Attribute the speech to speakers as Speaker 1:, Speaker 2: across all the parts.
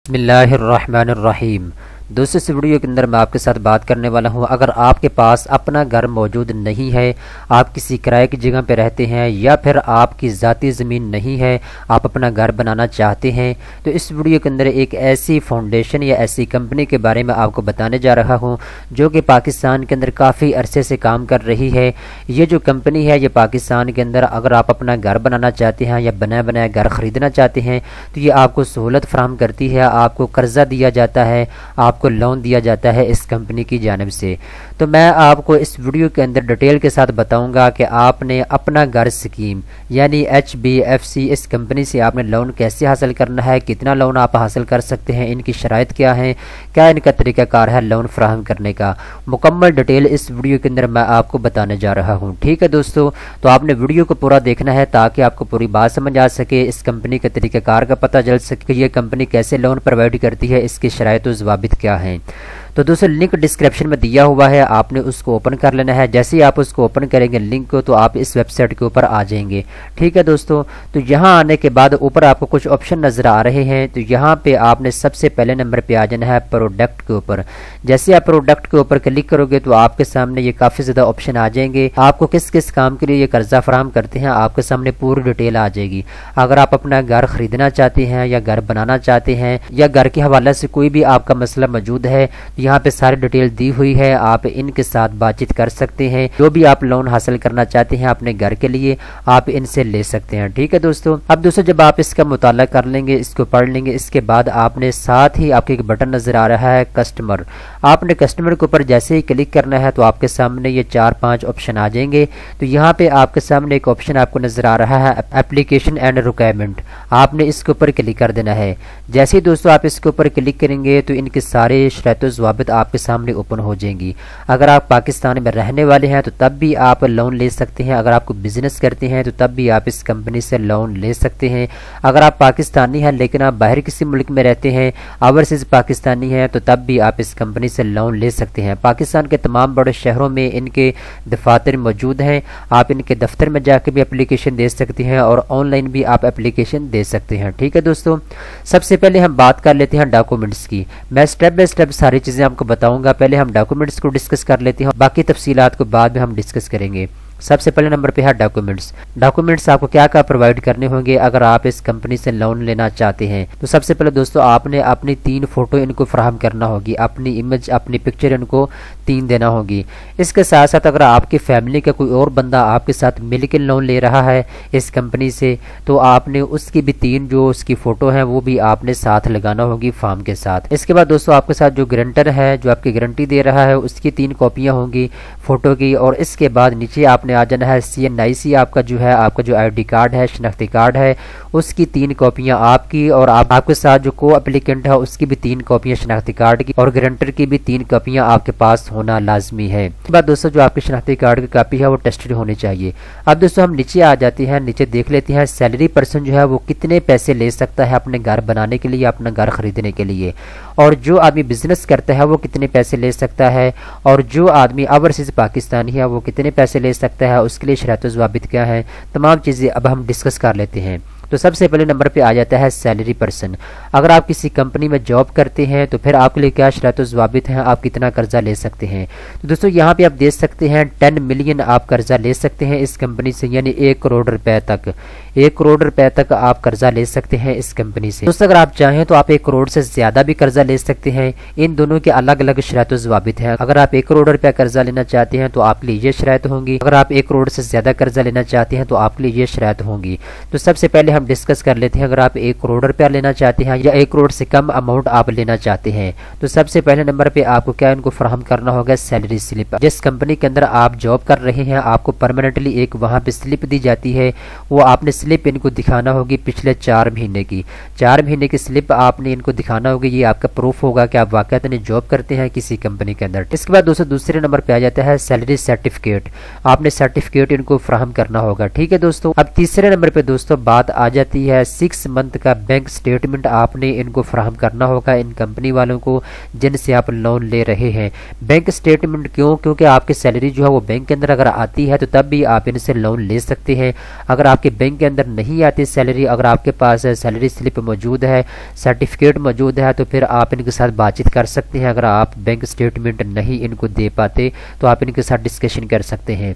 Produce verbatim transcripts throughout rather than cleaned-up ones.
Speaker 1: बिस्मिल्लाहिर्रहमानिर्रहीम। दोस्तों, इस वीडियो के अंदर मैं आपके साथ बात करने वाला हूं। अगर आपके पास अपना घर मौजूद नहीं है, आप किसी किराए की जगह पे रहते हैं या फिर आपकी ज़ाती ज़मीन नहीं है, आप अपना घर बनाना चाहते हैं, तो इस वीडियो के अंदर एक ऐसी फाउंडेशन या ऐसी कंपनी के बारे में आपको बताने जा रहा हूं जो कि पाकिस्तान के अंदर काफ़ी अरसे से काम कर रही है। ये जो कंपनी है ये पाकिस्तान के अंदर अगर आप अपना घर बनाना चाहते हैं या बनाया बनाया घर ख़रीदना चाहते हैं तो ये आपको सहूलत फराहम करती है, आपको कर्जा दिया जाता है, आप आपको लोन दिया जाता है इस कंपनी की जानिब से। तो मैं आपको इस वीडियो के अंदर डिटेल के साथ बताऊंगा कि आपने अपना घर स्कीम यानी एच बी एफ सी इस कंपनी से आपने लोन कैसे हासिल करना है, कितना लोन आप हासिल कर सकते हैं, इनकी शराइत क्या है, क्या इनका तरीक़ाकार है लोन फ्राहम करने का। मुकम्मल डिटेल इस वीडियो के अंदर मैं आपको बताने जा रहा हूँ। ठीक है दोस्तों, तो आपने वीडियो को पूरा देखना है ताकि आपको पूरी बात समझ आ सके, इस कंपनी के तरीक़ाकार का पता चल सके, ये कंपनी कैसे लोन प्रोवाइड करती है, इसकी शराइत व ज़वाबित क्या हैं। तो दोस्तों, लिंक डिस्क्रिप्शन में दिया हुआ है, आपने उसको ओपन कर लेना है। जैसे ही आप उसको ओपन करेंगे लिंक को, तो आप इस वेबसाइट के ऊपर आ जाएंगे। ठीक है दोस्तों, तो यहाँ आने के बाद ऊपर आपको कुछ ऑप्शन नज़र आ रहे हैं। तो यहाँ पे आपने सबसे पहले नंबर पे आ जाना है प्रोडक्ट के ऊपर। जैसे आप प्रोडक्ट के ऊपर क्लिक करोगे तो आपके सामने ये काफ़ी ज़्यादा ऑप्शन आ जाएंगे। आपको किस किस काम के लिए ये कर्जा फराहम करते हैं आपके सामने पूरी डिटेल आ जाएगी। अगर आप अपना घर खरीदना चाहते हैं या घर बनाना चाहते हैं या घर के हवाले से कोई भी आपका मसला मौजूद है, यहाँ पे सारी डिटेल दी हुई है, आप इनके साथ बातचीत कर सकते हैं। जो भी आप लोन हासिल करना चाहते हैं अपने घर के लिए आप इनसे ले सकते हैं। ठीक है दोस्तों, अब दोस्तों जब आप इसका मुताला कर लेंगे, इसको पढ़ लेंगे, इसके बाद आपने साथ ही आपके एक बटन नजर आ रहा है कस्टमर। आपने कस्टमर के ऊपर जैसे ही क्लिक करना है तो आपके सामने ये चार पांच ऑप्शन आ जाएंगे। तो यहाँ पे आपके सामने एक ऑप्शन आपको नजर आ रहा है एप्लीकेशन एंड रिक्वायरमेंट, आपने इसके ऊपर क्लिक कर देना है। जैसे ही दोस्तों आप इसके ऊपर क्लिक करेंगे तो इनके सारे शर्त व ज़वाबित आपके सामने ओपन हो जाएंगी। अगर आप पाकिस्तान में रहने वाले हैं तो तब भी आप लोन ले सकते हैं, अगर आपको बिजनेस करते हैं तो तब भी आप इस कंपनी से लोन ले सकते हैं। अगर आप पाकिस्तानी हैं लेकिन आप बाहर किसी मुल्क में रहते हैं, ओवरसीज पाकिस्तानी हैं, तो तब भी आप इस कंपनी से लोन ले सकते हैं। पाकिस्तान के तमाम बड़े शहरों में इनके दफातर मौजूद हैं, आप इनके दफ्तर में जाकर भी एप्लीकेशन दे सकते हैं और ऑनलाइन भी आप एप्लीकेशन दे सकते हैं। ठीक है दोस्तों, सबसे पहले हम बात कर लेते हैं डॉक्यूमेंट्स की। मैं स्टेप बाय स्टेप सारी चीज़ें आपको बताऊंगा। पहले हम डॉक्यूमेंट्स को डिस्कस कर लेते हैं, बाकी तफसीलात को बाद में हम डिस्कस करेंगे। सबसे पहले नंबर पे है डॉक्यूमेंट्स। डॉक्यूमेंट्स आपको क्या क्या प्रोवाइड करने होंगे अगर आप इस कंपनी से लोन लेना चाहते हैं। तो सबसे पहले दोस्तों आपने अपनी तीन फोटो इनको फराहम करना होगी, अपनी इमेज अपनी पिक्चर इनको तीन देना होगी। इसके साथ साथ अगर आपकी फैमिली का कोई और बंदा आपके साथ मिलकर लोन ले रहा है इस कंपनी से तो आपने उसकी भी तीन जो उसकी फ़ोटो है वो भी आपने साथ लगाना होगी फॉर्म के साथ। इसके बाद दोस्तों आपके साथ जो गारंटर है जो आपकी गारंटी दे रहा है उसकी तीन कॉपियाँ होंगी फ़ोटो की। और इसके बाद नीचे आप आ जाना है सी एन आई सी, आपका जो है आपका जो आई डी कार्ड है, शनाख्ती कार्ड है, उसकी तीन कॉपियां आपकी और आप, आपके साथ जो को एप्लीकेंट है उसकी भी तीन कॉपियां शनाख्ती कार्ड की और गारंटर की भी तीन कॉपियां आपके पास होना लाजमी है। इसके बाद दोस्तों जो आपके शनाख्ती कार्ड की कॉपी है वो टेस्टेड होनी चाहिए। अब दोस्तों हम नीचे आ जाते हैं, नीचे देख लेते हैं सैलरी पर्सन जो है वो कितने पैसे ले सकता है अपने घर बनाने के लिए, अपना घर खरीदने के लिए, और जो आदमी बिजनेस करता है वो कितने पैसे ले सकता है, और जो आदमी ओवरसीज पाकिस्तानी है वो कितने पैसे ले सकता है, उसके लिए शर्त व ज़वाबित क्या है, तमाम चीज़ें अब हम डिस्कस कर लेते हैं। तो सबसे पहले नंबर पे आ जाता है सैलरी पर्सन। अगर आप किसी कंपनी में जॉब करते हैं तो फिर आपके लिए क्या शर्त व ज़वाबित हैं, आप कितना कर्जा ले सकते हैं। तो दोस्तों यहाँ पे आप देख सकते हैं टेन मिलियन आप कर्जा ले सकते हैं इस कंपनी से, यानी एक करोड़ रुपए तक एक करोड़ रुपए तक आप कर्जा ले सकते हैं इस कंपनी से। दोस्तों अगर आप चाहें तो आप एक करोड़ से ज्यादा भी कर्जा ले सकते हैं। इन दोनों के अलग अलग शर्त व ज़वाबित हैं। अगर आप एक करोड़ रुपया कर्जा लेना चाहते हैं तो आपके लिए ये शर्त होंगी, अगर आप एक करोड़ से ज्यादा कर्जा लेना चाहते हैं तो आपके लिए ये शर्त होंगी। तो सबसे पहले हम डिस्कस कर लेते हैं, अगर आप एक करोड़ रुपया लेना चाहते हैं या एक करोड़ से कम अमाउंट आप लेना चाहते हैं तो सबसे पहले नंबर पे आपको क्या इनको फराहम करना होगा, सैलरी स्लिप। जिस कंपनी के अंदर आप जॉब कर रहे हैं आपको परमानेंटली एक वहां पे स्लिप दी जाती है, वो आपने स्लिप इनको दिखाना होगी पिछले चार महीने की चार महीने की स्लिप आपने इनको दिखाना होगी। ये आपका प्रूफ होगा कि आप वाकई जॉब करते हैं किसी कंपनी के अंदर। इसके बाद दोस्तों दूसरे नंबर पे आ जाता है सैलरी सर्टिफिकेट, आपने सर्टिफिकेट इनको फराहम करना होगा। ठीक है दोस्तों, अब तीसरे नंबर पे दोस्तों बात आ जाती है सिक्स मंथ का बैंक स्टेटमेंट आपने इनको फराहम करना होगा, इन कंपनी वालों को जिनसे आप लोन ले रहे हैं। बैंक स्टेटमेंट क्यों? क्योंकि आपकी सैलरी जो है वो बैंक के अंदर अगर आती है तो तब भी आप इनसे लोन ले सकते हैं। अगर आपके बैंक के अंदर नहीं आती सैलरी, अगर आपके पास सैलरी स्लिप मौजूद है, सर्टिफिकेट मौजूद है, तो फिर आप इनके साथ बातचीत कर सकते हैं। अगर आप बैंक स्टेटमेंट नहीं इनको दे पाते तो आप इनके साथ डिस्कशन कर सकते हैं।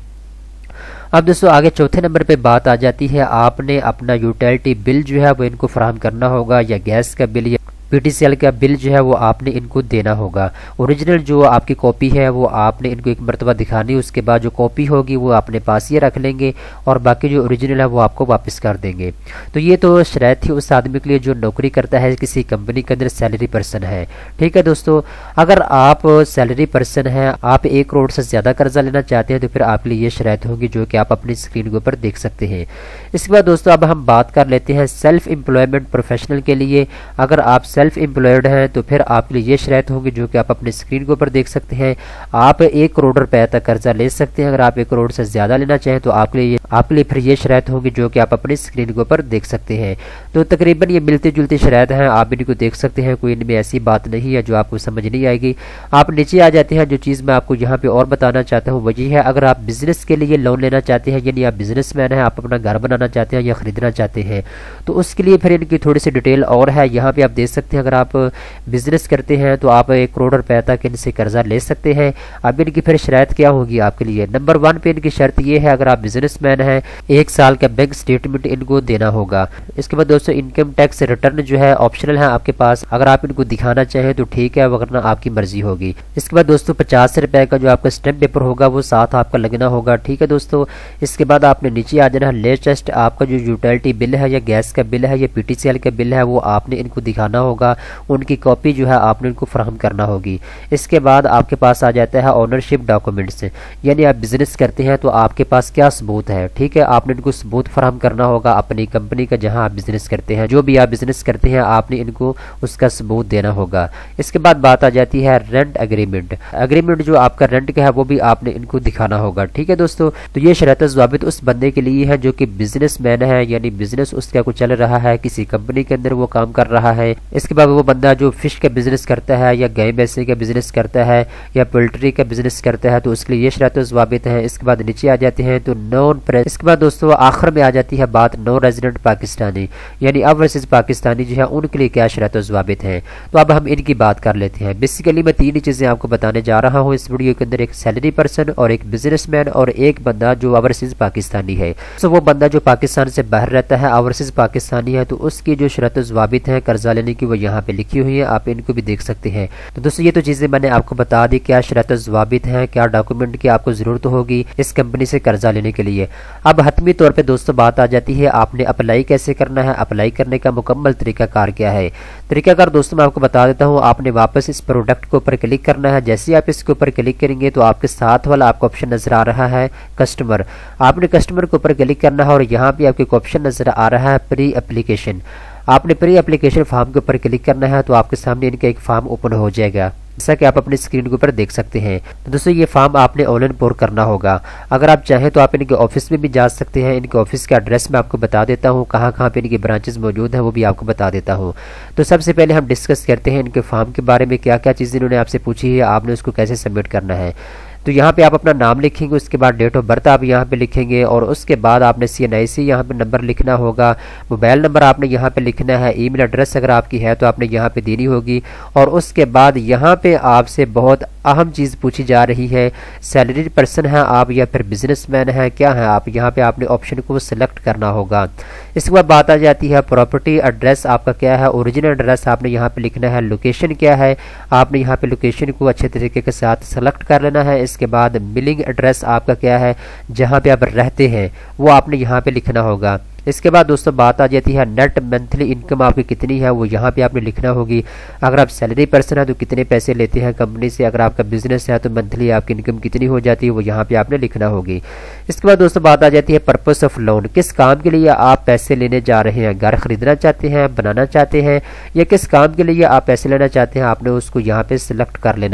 Speaker 1: अब दोस्तों आगे चौथे नंबर पे बात आ जाती है, आपने अपना यूटिलिटी बिल जो है वो इनको फराहम करना होगा, या गैस का बिल या पीटीसीएल का बिल जो है वो आपने इनको देना होगा। ओरिजिनल जो आपकी कॉपी है वो आपने इनको एक मरतबा दिखानी, उसके बाद जो कॉपी होगी वो अपने पास ही रख लेंगे और बाकी जो ओरिजिनल है वो आपको वापस कर देंगे। तो ये तो शर्त थी उस आदमी के लिए जो नौकरी करता है किसी कंपनी के अंदर, सैलरी पर्सन है। ठीक है दोस्तों, अगर आप सैलरी पर्सन हैं, आप एक करोड़ से ज़्यादा कर्जा लेना चाहते हैं तो फिर आपके लिए ये शर्त होगी जो कि आप अपनी स्क्रीन के ऊपर देख सकते हैं। इसके बाद दोस्तों अब हम बात कर लेते हैं सेल्फ एम्प्लॉयमेंट प्रोफेशनल के लिए। अगर आप सेल्फ एम्प्लॉयड हैं तो फिर आपके लिए ये शर्त होगी जो कि आप अपने स्क्रीन के ऊपर देख सकते हैं। आप एक करोड़ रुपए तक कर्जा ले सकते हैं। अगर आप एक करोड़ से ज्यादा लेना चाहें तो आपके लिए आपके लिए फिर ये शर्त होगी जो कि आप अपनी स्क्रीन के ऊपर देख सकते हैं। तो तकरीबन ये मिलती जुलती शर्त हैं, आप इनको देख सकते हैं, कोई इनमें ऐसी बात नहीं है जो आपको समझ नहीं आएगी। आप नीचे आ जाते हैं, जो चीज़ मैं आपको यहाँ पे और बताना चाहता हूँ वही है, अगर आप बिजनेस के लिए लोन लेना चाहते हैं, यानी आप बिजनेसमैन हैं, आप अपना घर बनाना चाहते हैं या खरीदना चाहते हैं, तो उसके लिए फिर इनकी थोड़ी सी डिटेल और है। यहाँ पे आप देख सकते हैं, अगर आप बिजनेस करते हैं तो आप एक करोड़ रुपए तक इनसे कर्जा ले सकते हैं। अब इनकी फिर शर्त क्या होगी आपके लिए? नंबर वन पे इनकी शर्त ये है, अगर आप बिजनेसमैन हैं, एक साल का बैंक स्टेटमेंट इनको देना होगा। इसके बाद दोस्तों इनकम टैक्स रिटर्न जो है ऑप्शनल है आपके पास, अगर आप इनको दिखाना चाहें तो ठीक है, वरना आपकी मर्जी होगी। इसके बाद दोस्तों पचास रुपए का जो आपका स्टैम्प पेपर होगा वो साथ आपका लगना होगा। ठीक है दोस्तों, इसके बाद आपने नीचे आ जाना, लेटेस्ट आपका जो यूटिलिटी बिल है या गैस का बिल है या पीटीसीएल का बिल है वो आपने इनको दिखाना होगा, उनकी कॉपी जो है आपने इनको फराहम करना होगी। इसके बाद आपके पास आ जाता है ओनरशिप डॉक्यूमेंट्स, यानी आप बिजनेस करते हैं तो आपके पास क्या सबूत है। ठीक है, आपने इनको सबूत फराहम करना होगा अपनी कंपनी का, जहां आप बिजनेस करते हैं, जो भी आप बिजनेस करते हैं आपने इनको उसका सबूत देना होगा। इसके बाद बात आ जाती है रेंट एग्रीमेंट। एग्रीमेंट जो आपका रेंट का है वो भी आपने इनको दिखाना होगा। ठीक है दोस्तों, तो ये शर्त ज़ाबित उस बंदे के लिए है जो कि बिजनेसमैन है, यानी बिजनेस उसका कुछ चल रहा है, किसी कंपनी के अंदर वो काम कर रहा है। इसके बाद वो बंदा जो फिश का बिजनेस करता है या गाय भैंसे का बिजनेस करता है या पोल्ट्री का बिजनेस करता है तो उसके लिए ये शर्त ज़ाबित है। इसके बाद नीचे आ जाते हैं तो नॉन प्रेस। इसके बाद दोस्तों आखिर में आ जाती है बात नॉन रेजिडेंट पाकिस्तानी, यानी ओवरसीज पाकिस्तानी जो है उनके लिए क्या शर्त ज़ाबित है। तो अब हम इनकी बात कर लेते हैं। बेसिकली मैं तीन ही चीज़ें आपको बताने जा रहा हूँ इस वीडियो के अंदर, एक सैलरी पर्सन और एक बिजनेसमैन और एक बंदा जो ओवरसीज पाकिस्तानी है। तो वो बंदा जो पाकिस्तान से बाहर रहता है, ओवरसीज पाकिस्तानी है, तो उसकी जो शर्त ज़ाबित है कर्जा लेने की वो यहाँ पे लिखी हुई है, आप इनको भी देख सकते हैं। तो दोस्तों ये तो चीज़ें मैंने आपको बता दी, क्या शर्त ज़ाबित है, क्या डॉक्यूमेंट की आपको ज़रूरत होगी इस कंपनी से कर्जा लेने के लिए। अब हतमी तौर पे दोस्तों बात आ जाती है आपने अप्लाई कैसे करना है, अप्लाई करने का मुकम्मल तरीकाकार क्या है। तरीकाकार दोस्तों मैं आपको बता देता हूँ, आपने वापस इस प्रोडक्ट के ऊपर क्लिक करना है। जैसे ही आप इसके ऊपर क्लिक करेंगे तो आपके साथ वाला आपको ऑप्शन नजर आ रहा है कस्टमर, आपने कस्टमर के ऊपर क्लिक करना है और यहाँ पे आपको ऑप्शन नजर आ रहा है प्री एप्लीकेशन, आपने प्री एप्लीकेशन फॉर्म के ऊपर क्लिक करना है। तो आपके सामने इनका एक फॉर्म ओपन हो जाएगा, जैसा कि आप अपनी स्क्रीन के ऊपर देख सकते हैं। तो दोस्तों ये फॉर्म आपने ऑनलाइन पूरा करना होगा। अगर आप चाहें तो आप इनके ऑफिस में भी जा सकते हैं। इनके ऑफिस का एड्रेस मैं आपको बता देता हूँ, कहाँ कहाँ पे इनकी ब्रांचेस मौजूद हैं वो भी आपको बता देता हूँ। तो सबसे पहले हम डिस्कस करते हैं इनके फॉर्म के बारे में, क्या क्या चीज़ें इन्होंने आपसे पूछी है, आपने उसको कैसे सबमिट करना है। तो यहाँ पे आप अपना नाम लिखेंगे, उसके बाद डेट ऑफ बर्थ आप यहाँ पे लिखेंगे और उसके बाद आपने सी एन आई सी यहाँ पे नंबर लिखना होगा, मोबाइल नंबर आपने यहाँ पे लिखना है, ईमेल एड्रेस अगर आपकी है तो आपने यहाँ पे देनी होगी। और उसके बाद यहाँ पे आपसे बहुत अहम चीज़ पूछी जा रही है, सैलरी पर्सन है आप या फिर बिजनेसमैन है, क्या है आप, यहाँ पे आपने ऑप्शन को सिलेक्ट करना होगा। इसके बाद बात आ जाती है प्रॉपर्टी एड्रेस आपका क्या है, ओरिजिनल एड्रेस आपने यहाँ पे लिखना है, लोकेशन क्या है, आपने यहाँ पे लोकेशन को अच्छे तरीके के साथ सेलेक्ट कर लेना है। इसके बाद बिलिंग एड्रेस आपका क्या है, जहाँ पे आप रहते हैं वो आपने यहाँ पे लिखना होगा। इसके बाद दोस्तों बात आ जाती है नेट मंथली इनकम आपकी कितनी है, वो यहाँ पे आपने लिखना होगी। अगर आप सैलरी पर्सन है तो कितने पैसे लेते हैं कंपनी से, अगर आपका बिजनेस है तो मंथली आपकी इनकम कितनी हो जाती है वो यहाँ पे आपने लिखना होगी। इसके बाद दोस्तों बात आ जाती है पर्पस ऑफ लोन, किस काम के लिए आप पैसे लेने जा रहे हैं, घर खरीदना चाहते हैं, बनाना चाहते हैं या किस काम के लिए आप पैसे लेना चाहते हैं, आपने उसको यहाँ पे सिलेक्ट कर लेना है।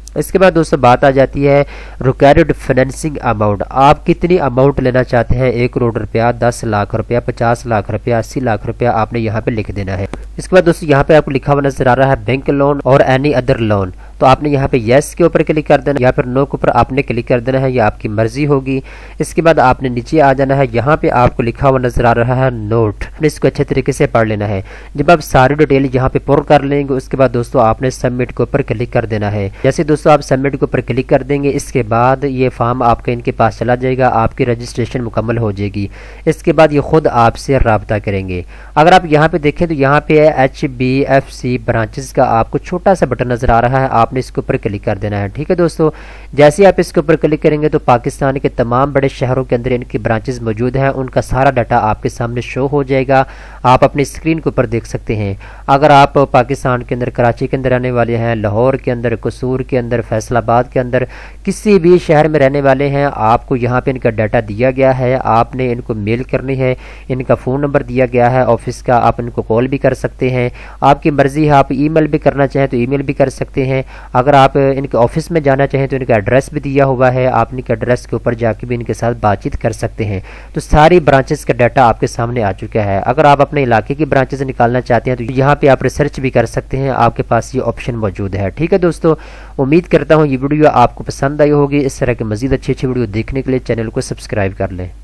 Speaker 1: इसके बाद दोस्तों बात आ जाती है रिक्वायर्ड फाइनेंसिंग अमाउंट। आप कितनी अमाउंट लेना चाहते हैं, एक करोड़ रुपया, दस लाख रुपया, पचास लाख रुपया, अस्सी लाख रुपया आपने यहाँ पे लिख देना है। इसके बाद दोस्तों यहाँ पे आपको लिखा हुआ नजर आ रहा है बैंक लोन और एनी अदर लोन, तो आपने यहाँ पे यस के ऊपर क्लिक कर देना या फिर नो के ऊपर आपने क्लिक कर देना है, या आपकी मर्जी होगी। इसके बाद आपने नीचे आ जाना है, यहाँ पे आपको लिखा हुआ नजर आ रहा है नोट, इसको अच्छे तरीके से पढ़ लेना है। जब आप सारी डिटेल यहाँ पे पुर कर लेंगे उसके बाद दोस्तों आपने सबमिट के ऊपर क्लिक कर देना है। जैसे दोस्तों आप सबमिट के ऊपर क्लिक कर देंगे इसके बाद ये फॉर्म आपका इनके पास चला जाएगा, आपकी रजिस्ट्रेशन मुकम्मल हो जाएगी। इसके बाद ये खुद आपसे राब्ता करेंगे। अगर आप यहाँ पे देखें तो यहाँ पे H B F C branches का आपको छोटा सा बटन नजर आ रहा है, आपने इसके ऊपर क्लिक कर देना है। ठीक है दोस्तों, जैसे आप इसके ऊपर क्लिक करेंगे तो पाकिस्तान के तमाम बड़े शहरों के अंदर इनकी ब्रांचेस मौजूद हैं, उनका सारा डाटा आपके सामने शो हो जाएगा, आप अपनी स्क्रीन के ऊपर देख सकते हैं। अगर आप पाकिस्तान के अंदर कराची के अंदर रहने वाले हैं, लाहौर के अंदर, कसूर के अंदर, फैसलाबाद के अंदर, किसी भी शहर में रहने वाले हैं, आपको यहाँ पे इनका डाटा दिया गया है, आपने इनको मेल करनी है, इनका फ़ोन नंबर दिया गया है ऑफिस का, आप इनको कॉल भी कर सकते हैं, आपकी मर्जी है, आप ईमेल भी करना चाहें तो ईमेल भी कर सकते हैं। अगर आप इनके ऑफिस में जाना चाहें तो इनका एड्रेस भी दिया हुआ है, आप इनके एड्रेस के ऊपर जाके भी इनके साथ बातचीत कर सकते हैं। तो सारी ब्रांचेस का डाटा आपके सामने आ चुका है। अगर आप अपने इलाके की ब्रांचेस निकालना चाहते हैं तो यहाँ पे आप रिसर्च भी कर सकते हैं, आपके पास ये ऑप्शन मौजूद है। ठीक है दोस्तों, उम्मीद करता हूँ ये वीडियो आपको पसंद आई होगी। इस तरह के मजीद अच्छी अच्छी वीडियो देखने के लिए चैनल को सब्सक्राइब कर लें।